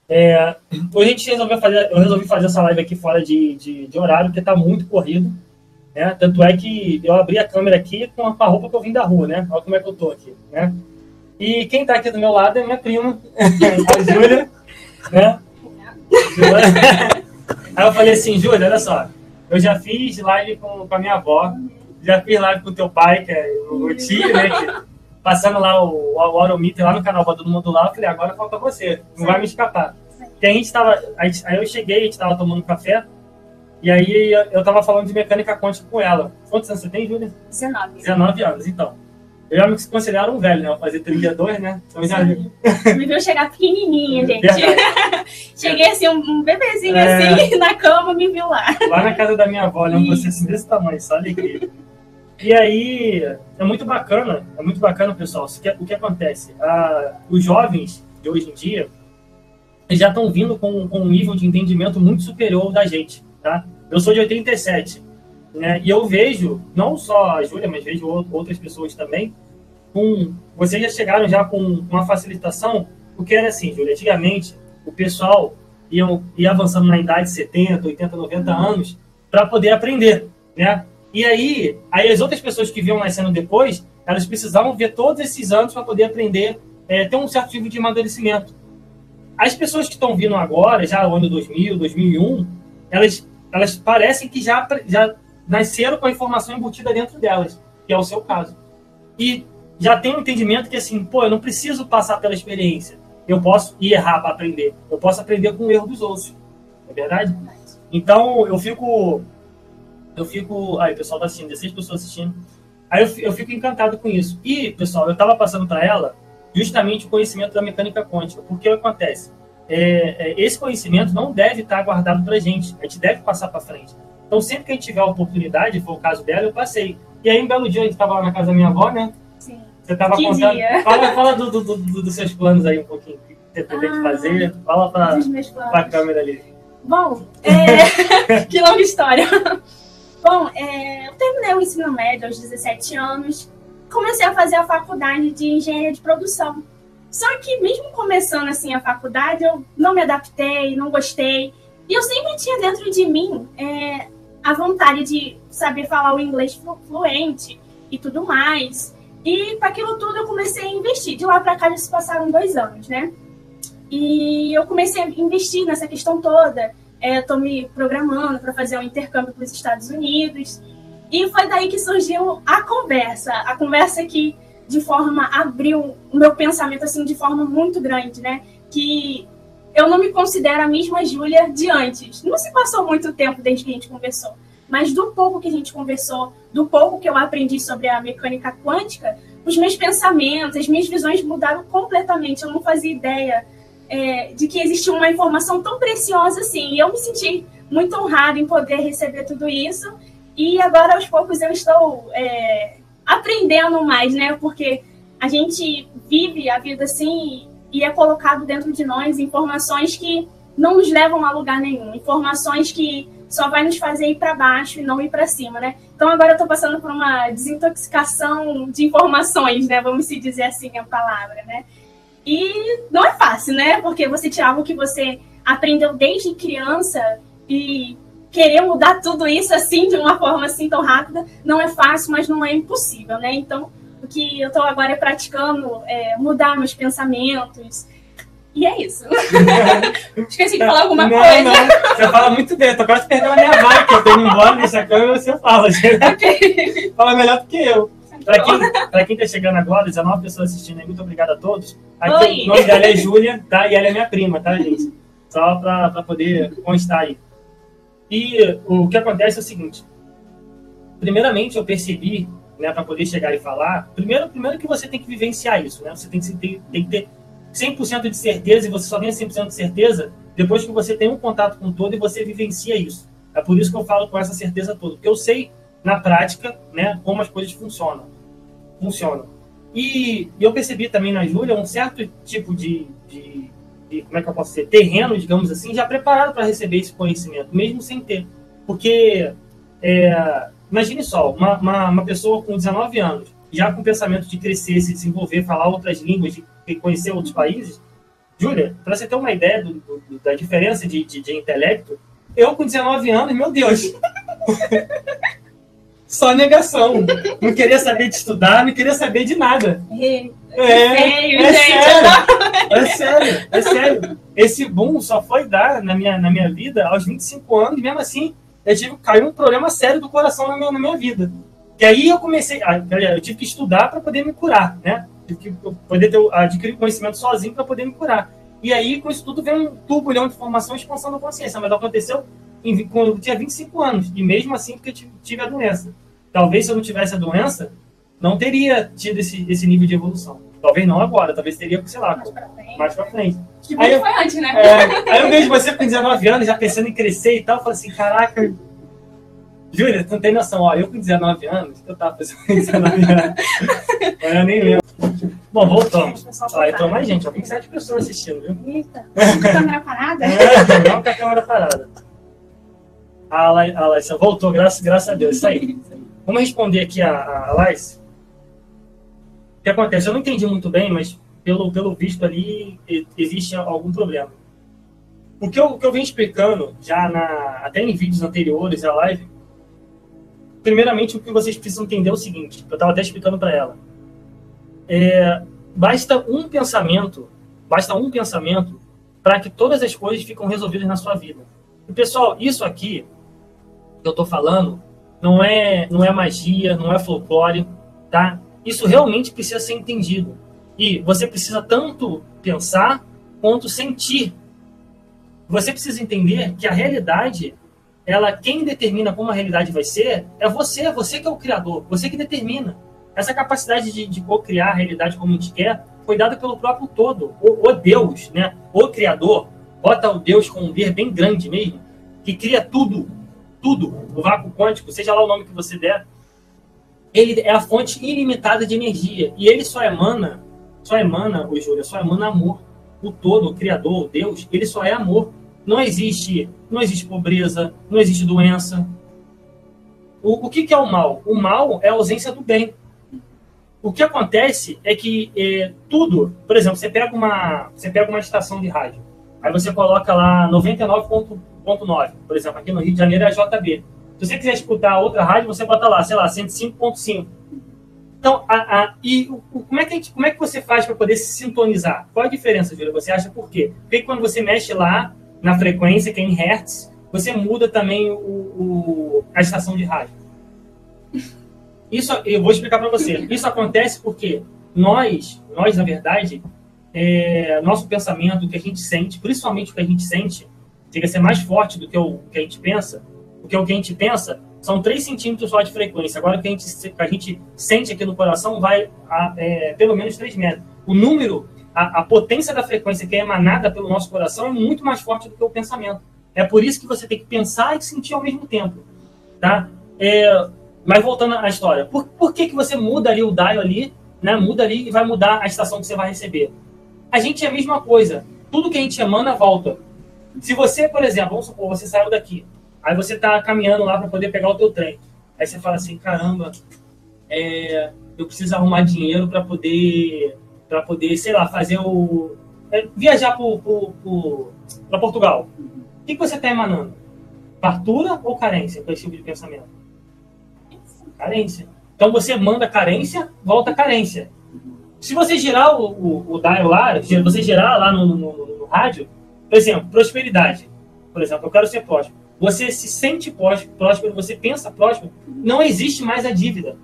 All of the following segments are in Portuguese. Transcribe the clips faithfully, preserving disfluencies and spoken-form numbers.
É, hoje a gente resolveu fazer, eu resolvi fazer essa live aqui fora de, de, de horário, porque tá muito corrido, né? Tanto é que eu abri a câmera aqui com a roupa que eu vim da rua, né? Olha como é que eu tô aqui, né? E quem tá aqui do meu lado é minha prima, a Júlia, né? Aí eu falei assim, Júlia, olha só, eu já fiz live com, com a minha avó, já fiz live com o teu pai, que é o tio, né? Que, passando lá o, o Aurometer lá no canal Todo Mundo Lá, eu falei, agora falta você, não Sim. vai me escapar. Porque a gente tava, a gente, aí eu cheguei, a gente tava tomando café, e aí eu tava falando de mecânica quântica com ela. Quantos anos você tem, Júlia? dezenove. dezenove anos, então. Eu já me considero um velho, né? Eu fazia trinta e dois, né? Então já... Me viu chegar pequenininha, gente. Cheguei assim, um bebezinho é... assim, na cama, me viu lá. Lá na casa da minha avó, né? Você assim, desse tamanho, só alegria. E aí, é muito bacana, é muito bacana, pessoal, o que, o que acontece? Ah, os jovens de hoje em dia já estão vindo com, com um nível de entendimento muito superior ao da gente, tá? Eu sou de oitenta e sete, né? E eu vejo, não só a Júlia, mas vejo outras pessoas também, com, vocês já chegaram já com uma facilitação, porque era assim, Júlia, antigamente o pessoal ia, ia avançando na idade de setenta, oitenta, noventa anos para poder aprender, né? E aí, aí as outras pessoas que vinham nascendo depois, elas precisavam ver todos esses anos para poder aprender, é, ter um certo tipo de amadurecimento. As pessoas que estão vindo agora, já no ano dois mil, dois mil e um, elas, elas parecem que já, já nasceram com a informação embutida dentro delas, que é o seu caso. E já tem um entendimento que assim, pô, eu não preciso passar pela experiência. Eu posso ir errar para aprender. Eu posso aprender com o erro dos outros. Não é verdade? Então, eu fico... Eu fico... Aí, o pessoal tá assistindo, dezesseis pessoas assistindo. Aí eu, eu fico encantado com isso. E, pessoal, eu estava passando para ela justamente o conhecimento da mecânica quântica. Porque o que acontece? É, é, esse conhecimento não deve estar guardado para a gente. A gente deve passar para frente. Então, sempre que a gente tiver a oportunidade, foi o caso dela, eu passei. E aí, um belo dia, a gente estava lá na casa da minha avó, né? Sim. Você estava contando... Dia. Fala, fala do, do, do, do, dos seus planos aí um pouquinho. O que você pretende ah, fazer? Fala para a câmera ali. Bom, é... que longa história. Bom, é, eu terminei o ensino médio aos dezessete anos, comecei a fazer a faculdade de engenharia de produção. Só que mesmo começando assim a faculdade, eu não me adaptei, não gostei. E eu sempre tinha dentro de mim é, a vontade de saber falar o inglês fluente e tudo mais. E para aquilo tudo eu comecei a investir. De lá para cá já se passaram dois anos, né? E eu comecei a investir nessa questão toda. Estou é, me programando para fazer um intercâmbio para os Estados Unidos. E foi daí que surgiu a conversa. A conversa que, de forma, abriu o meu pensamento assim, de forma muito grande, né? Que eu não me considero a mesma Júlia de antes. Não se passou muito tempo desde que a gente conversou. Mas do pouco que a gente conversou, do pouco que eu aprendi sobre a mecânica quântica, os meus pensamentos, as minhas visões mudaram completamente. Eu não fazia ideia É, de que existia uma informação tão preciosa assim. E eu me senti muito honrada em poder receber tudo isso. E agora, aos poucos, eu estou é, aprendendo mais, né? Porque a gente vive a vida assim e é colocado dentro de nós informações que não nos levam a lugar nenhum. Informações que só vai nos fazer ir para baixo e não ir para cima, né? Então, agora eu estou passando por uma desintoxicação de informações, né? Vamos se dizer assim a palavra, né? E não é fácil, né? Porque você tirar algo que você aprendeu desde criança e querer mudar tudo isso assim, de uma forma assim tão rápida, não é fácil, mas não é impossível, né? Então, o que eu estou agora é praticando é mudar meus pensamentos. E é isso. Esqueci de falar alguma não, coisa. Não, você fala muito bem. Eu tô quase perdendo a minha vibe, que eu tô indo embora, deixa a câmera e você fala. Okay. Fala melhor do que eu. Para quem, quem tá chegando agora, dezenove pessoas assistindo aí, muito obrigado a todos. Aqui, Oi. O nome dela é Júlia, tá? E ela é minha prima, tá, gente? Só para poder constar aí. E o que acontece é o seguinte. Primeiramente, eu percebi, né, para poder chegar e falar, primeiro, primeiro que você tem que vivenciar isso, né? Você tem que ter, tem que ter cem por cento de certeza, e você só tem cem por cento de certeza depois que você tem um contato com o todo e você vivencia isso. É por isso que eu falo com essa certeza toda. Porque eu sei, na prática, né, como as coisas funcionam. funcionam. E, e eu percebi também na Júlia um certo tipo de, de, de, como é que eu posso dizer, terreno, digamos assim, já preparado para receber esse conhecimento, mesmo sem ter. Porque, é, imagine só, uma, uma, uma pessoa com dezenove anos, já com o pensamento de crescer, se desenvolver, falar outras línguas, de conhecer outros países, Júlia, para você ter uma ideia do, do, da diferença de, de, de intelecto, eu com dezenove anos, meu Deus, só negação. Não queria saber de estudar, não queria saber de nada. É, é, feio, é gente. sério, é sério, é sério. Esse boom só foi dar na minha, na minha vida aos vinte e cinco anos, e mesmo assim, eu tive, caiu um problema sério do coração na minha, na minha vida. E aí eu comecei, eu tive que estudar para poder me curar, né? Tive que poder ter, adquirir conhecimento sozinho para poder me curar. E aí, com isso tudo, veio um turbulhão de informação e expansão da consciência. Mas aconteceu em, quando eu tinha vinte e cinco anos. E mesmo assim, porque eu tive a doença. Talvez, se eu não tivesse a doença, não teria tido esse, esse nível de evolução. Talvez não agora. Talvez teria, sei lá, mais pra frente. Mais pra frente. Que aí, foi antes, né? É, aí eu vejo você com dezenove anos, já pensando em crescer e tal. Eu falo assim, caraca... Júlia, tu não tem noção. Ó, eu com dezenove anos, eu tava fazendo dezenove anos. Eu nem lembro. Bom, voltamos. Ah, entrou mais gente, ó, vinte e sete pessoas assistindo, viu? Eita, a câmera parada? É, não com a câmera parada. A Laís voltou, graças, graças a Deus. Isso aí. Vamos responder aqui a, a Laís. O que acontece? Eu não entendi muito bem, mas pelo, pelo visto ali, existe algum problema. O que eu, o que eu venho explicando, já na, até em vídeos anteriores, a live, primeiramente, o que vocês precisam entender é o seguinte, eu estava até explicando para ela. É, basta um pensamento, basta um pensamento para que todas as coisas ficam resolvidas na sua vida. E, pessoal, isso aqui que eu estou falando não é, não é magia, não é folclore, tá? Isso realmente precisa ser entendido. E você precisa tanto pensar quanto sentir. Você precisa entender que a realidade, ela, quem determina como a realidade vai ser, é você, você que é o criador, você que determina. Essa capacidade de, de co-criar a realidade como a gente quer foi dada pelo próprio todo, o, o Deus, né? O Criador, bota o Deus com um ver bem grande mesmo, que cria tudo, tudo, o vácuo quântico, seja lá o nome que você der, ele é a fonte ilimitada de energia, e ele só emana, só emana, o Júlia, só emana amor. O todo, o Criador, o Deus, ele só é amor. Não existe, não existe pobreza, não existe doença. O, o que, que é o mal? O mal é a ausência do bem. O que acontece é que é, tudo, por exemplo, você pega uma, você pega uma estação de rádio, aí você coloca lá noventa e nove ponto nove, por exemplo, aqui no Rio de Janeiro é a J B. Se você quiser escutar outra rádio, você bota lá, sei lá, cento e cinco ponto cinco. Então, a, a, e o, como, é que a gente, como é que você faz para poder se sintonizar? Qual a diferença, Júlia? Você acha por quê? Porque quando você mexe lá na frequência, que é em hertz, você muda também o, o, a estação de rádio. Isso, eu vou explicar para você. Isso acontece porque nós, nós na verdade, é, nosso pensamento, o que a gente sente, principalmente o que a gente sente, chega a ser mais forte do que o que a gente pensa, porque o que a gente pensa são três centímetros só de frequência. Agora, o que a gente, a gente sente aqui no coração vai a é, pelo menos três metros. O número, a, a potência da frequência que é emanada pelo nosso coração é muito mais forte do que o pensamento. É por isso que você tem que pensar e sentir ao mesmo tempo. Tá? É, mas voltando à história, por, por que, que você muda ali o dial ali, né? Muda ali e vai mudar a estação que você vai receber? A gente é a mesma coisa. Tudo que a gente emana volta. Se você, por exemplo, vamos supor, você saiu daqui, aí você está caminhando lá para poder pegar o teu trem. Aí você fala assim, caramba, é, eu preciso arrumar dinheiro para poder, para poder, sei lá, fazer o... É, viajar para Portugal. O que, que você está emanando? Fartura ou carência com esse tipo de pensamento? Carência. Então você manda carência, volta carência. Se você girar o, o, o dial lá, você girar lá no, no, no, no rádio, por exemplo, prosperidade. Por exemplo, eu quero ser próspero. Você se sente próspero, você pensa próspero, não existe mais a dívida.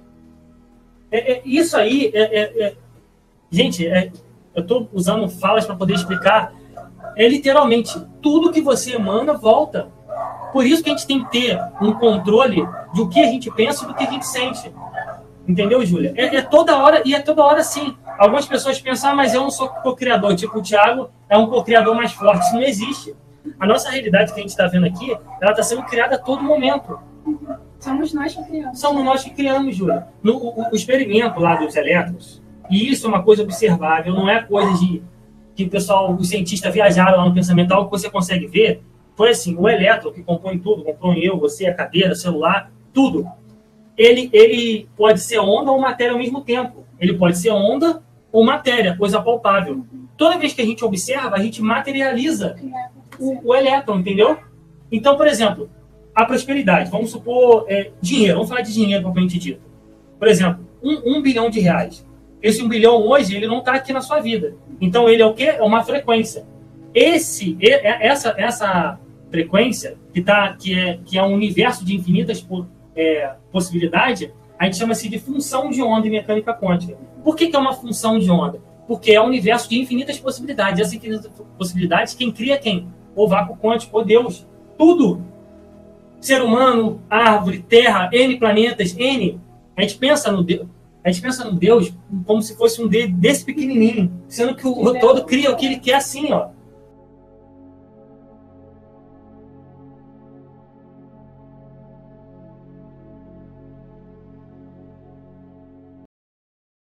É, é, isso aí, é, é, é, gente, é, eu estou usando falas para poder explicar, é literalmente, tudo que você emana volta. Por isso que a gente tem que ter um controle do que a gente pensa e do que a gente sente. Entendeu, Júlia? É, é toda hora, e é toda hora sim. Algumas pessoas pensam, ah, mas eu não sou co-criador. Tipo, o Thiago é um co-criador mais forte. Isso não existe. A nossa realidade que a gente está vendo aqui, ela está sendo criada a todo momento. Somos nós que criamos. Somos nós que criamos, Júlia. No, o, o experimento lá dos elétrons, e isso é uma coisa observável, não é coisa de que o pessoal, os cientistas viajaram lá no pensamento, algo que você consegue ver. Foi assim, o elétron que compõe tudo, compõe eu, você, a cadeira, celular, tudo. Ele, ele pode ser onda ou matéria ao mesmo tempo. Ele pode ser onda ou matéria, coisa palpável. toda vez que a gente observa, a gente materializa o, o elétron, entendeu? Então, por exemplo, a prosperidade, vamos supor é, dinheiro, vamos falar de dinheiro propriamente dito. Por exemplo, um, um bilhão de reais. Esse um bilhão hoje, ele não está aqui na sua vida. Então, ele é o quê? É uma frequência. Esse, essa, essa frequência, que, tá, que, é, que é um universo de infinitas é, possibilidades, a gente chama-se de função de onda em mecânica quântica. Por que, que é uma função de onda? Porque é um universo de infinitas possibilidades. Essas infinitas possibilidades, quem cria quem? O vácuo quântico, o Deus. Tudo. Ser humano, árvore, terra, N planetas, N. A gente pensa no Deus, a gente pensa no Deus como se fosse um D desse pequenininho, sendo que o todo cria o que ele quer assim, ó.